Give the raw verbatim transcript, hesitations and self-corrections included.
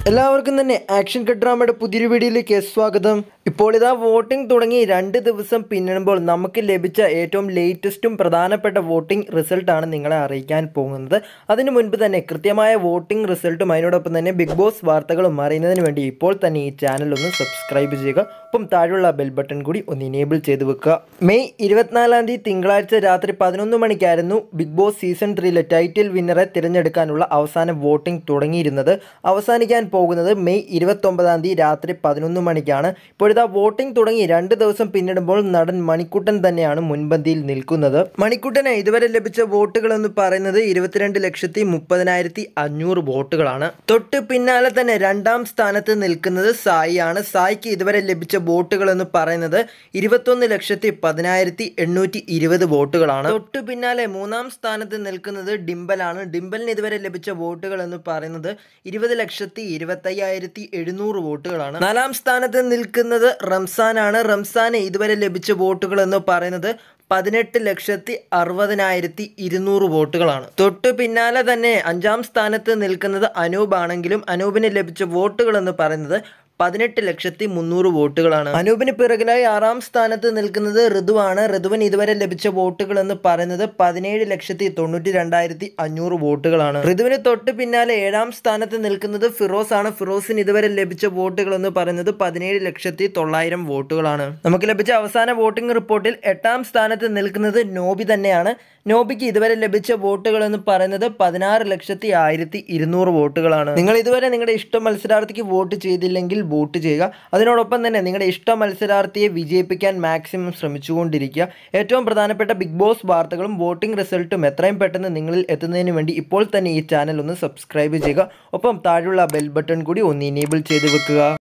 എല്ലാവർക്കും തന്നെ action cut ഡ്രാമയുടെ പുതിയൊരു വീഡിയോയിലേക്ക് സ്വാഗതം. ഇപ്പോൾ ഇതാ വോട്ടിംഗ് തുടങ്ങി രണ്ട് ദിവസം പിന്നിടുമ്പോൾ നമുക്ക് ലഭിച്ച ഏറ്റവും ലേറ്റസ്റ്റും പ്രധാനപ്പെട്ട വോട്ടിംഗ് റിസൾട്ടാണ് നിങ്ങളെ അറിയിക്കാൻ പോകുന്നത്. അതിനു മുൻപ് തന്നെ കൃത്യമായ വോട്ടിംഗ് റിസൾട്ടും അതിനോടൊപ്പം തന്നെ ബിഗ് ബോസ് വാർത്തകളും അറിയുന്നതിന് വേണ്ടി ഇപ്പോൾ തന്നെ ഈ ചാനൽ ഒന്ന് സബ്സ്ക്രൈബ് ചെയ്യുക. ഒപ്പം താഴെയുള്ള ബെൽ ബട്ടൺ കൂടി ഒന്ന് ഇനേബിൾ ചെയ്ത് വെക്കുക. മെയ് ഇരുപത്തിനാലാം തീയതി തിങ്കളാഴ്ച രാത്രി പതിനൊന്ന് മണിക്കായിരുന്നു ബിഗ് ബോസ് സീസൺ ത്രീയിലെ ടൈറ്റിൽ വിന്നറെ തിരഞ്ഞെടുക്കാനുള്ള അവസാന വോട്ടിംഗ് തുടങ്ങിയിരുന്നത്. അവസാനിക്കാൻ പോകുന്നത് മെയ് ഇരുപത്തൊമ്പതാം തീയതി രാത്രി പതിനൊന്ന് മണിക്കാണ്. ഇപ്പോഴിതാ വോട്ടിംഗ് തുടങ്ങി രണ്ട് ദിവസം പിന്നിടുമ്പോൾ നടൻ മണിക്കുട്ടൻ തന്നെയാണ് മുൻപന്തിയിൽ നിൽക്കുന്നത്. മണിക്കുട്ടന് ഇതുവരെ ലഭിച്ച വോട്ടുകൾ എന്ന് പറയുന്നത് ഇരുപത്തിരണ്ട് ലക്ഷത്തി മുപ്പതിനായിരത്തി അഞ്ഞൂറ് വോട്ടുകളാണ്. തൊട്ട് പിന്നാലെ തന്നെ രണ്ടാം സ്ഥാനത്ത് നിൽക്കുന്നത് സായി ആണ്. സായിക്ക് ഇതുവരെ ലഭിച്ച വോട്ടുകൾ എന്ന് പറയുന്നത് ഇരുപത്തൊന്ന് ലക്ഷത്തി പതിനായിരത്തി എണ്ണൂറ്റി ഇരുപത് വോട്ടുകളാണ്. തൊട്ട് പിന്നാലെ മൂന്നാം സ്ഥാനത്ത് നിൽക്കുന്നത് ഡിംബലാണ്. ഡിംബലിന് ഇതുവരെ ലഭിച്ച വോട്ടുകൾ എന്ന് പറയുന്നത് ഇരുപത് ലക്ഷത്തി ഇരുപത്തയ്യായിരത്തി എഴുന്നൂറ് വോട്ടുകളാണ്. നാലാം സ്ഥാനത്ത് നിൽക്കുന്നത് റംസാനാണ്. റംസാന് ഇതുവരെ ലഭിച്ച വോട്ടുകൾ എന്ന് പറയുന്നത് പതിനെട്ട് ലക്ഷത്തി അറുപതിനായിരത്തി ഇരുന്നൂറ് വോട്ടുകളാണ്. തൊട്ടു പിന്നാലെ തന്നെ അഞ്ചാം സ്ഥാനത്ത് നിൽക്കുന്നത് അനൂപ് ആണെങ്കിലും അനൂപിന് ലഭിച്ച വോട്ടുകൾ എന്ന് പറയുന്നത് പതിനെട്ട് ലക്ഷത്തി മുന്നൂറ് വോട്ടുകളാണ്. അനൂപിന് പിറകിലായി ആറാം സ്ഥാനത്ത് നിൽക്കുന്നത് ഋതുവാണ്. ഋതുവിന് ഇതുവരെ ലഭിച്ച വോട്ടുകൾ എന്ന് പറയുന്നത് പതിനേഴ് ലക്ഷത്തി തൊണ്ണൂറ്റി രണ്ടായിരത്തി അഞ്ഞൂറ് വോട്ടുകളാണ്. ഋതുവിന് തൊട്ട് പിന്നാലെ ഏഴാം സ്ഥാനത്ത് നിൽക്കുന്നത് ഫിറോസ് ആണ്. ഫിറോസിന് ഇതുവരെ ലഭിച്ച വോട്ടുകൾ എന്ന് പറയുന്നത് പതിനേഴ് ലക്ഷത്തി തൊള്ളായിരം വോട്ടുകളാണ്. നമുക്ക് ലഭിച്ച അവസാന വോട്ടിംഗ് റിപ്പോർട്ടിൽ എട്ടാം സ്ഥാനത്ത് നിൽക്കുന്നത് നോബി തന്നെയാണ്. നോബിക്ക് ഇതുവരെ ലഭിച്ച വോട്ടുകൾ എന്ന് പറയുന്നത് പതിനാറ് ലക്ഷത്തി ആയിരത്തി ഇരുന്നൂറ് വോട്ടുകളാണ്. നിങ്ങൾ ഇതുവരെ നിങ്ങളുടെ ഇഷ്ട മത്സരാർത്ഥിക്ക് വോട്ട് ചെയ്തില്ലെങ്കിൽ വോട്ട് ചെയ്യുക. അതിനോടൊപ്പം തന്നെ നിങ്ങളുടെ ഇഷ്ട മത്സരാർത്ഥിയെ വിജയിപ്പിക്കാൻ മാക്സിമം ശ്രമിച്ചുകൊണ്ടിരിക്കുക. ഏറ്റവും പ്രധാനപ്പെട്ട ബിഗ് ബോസ് വാർത്തകളും വോട്ടിംഗ് റിസൾട്ടും എത്രയും പെട്ടെന്ന് നിങ്ങളിൽ എത്തുന്നതിന് വേണ്ടി ഇപ്പോൾ തന്നെ ഈ ചാനൽ ഒന്ന് സബ്സ്ക്രൈബ് ചെയ്യുക. ഒപ്പം താഴെയുള്ള ബെൽ ബട്ടൺ കൂടി ഒന്ന് ഇനേബിൾ ചെയ്ത് വെക്കുക.